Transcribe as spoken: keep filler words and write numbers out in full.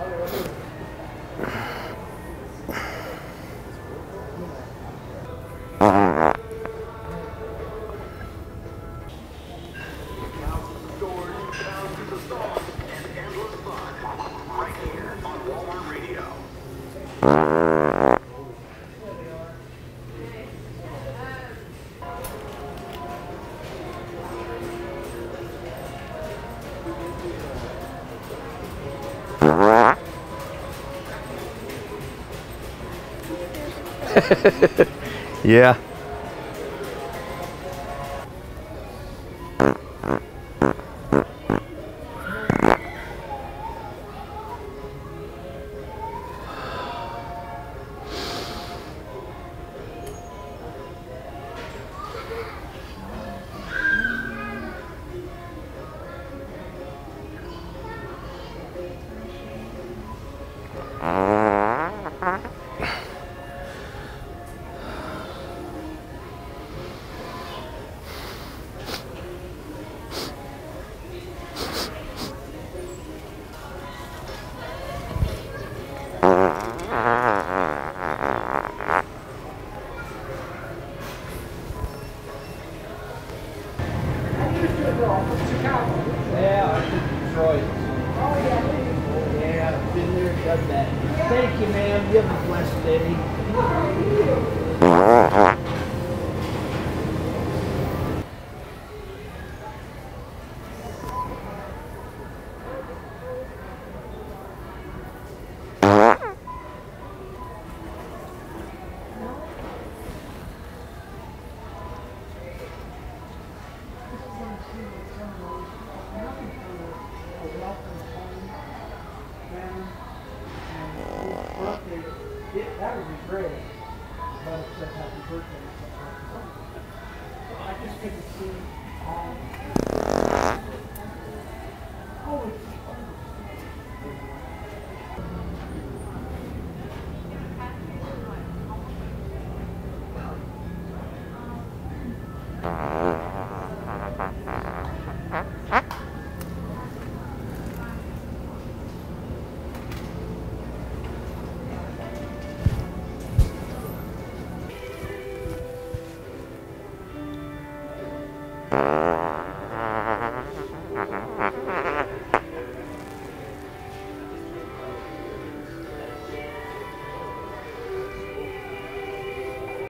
Yeah. Yeah, I'm from Detroit. Oh, yeah. Yeah, I've been there, done that. Thank you, ma'am. You have a blessed day. That would be great. But it's a happy birthday. I just couldn't see all.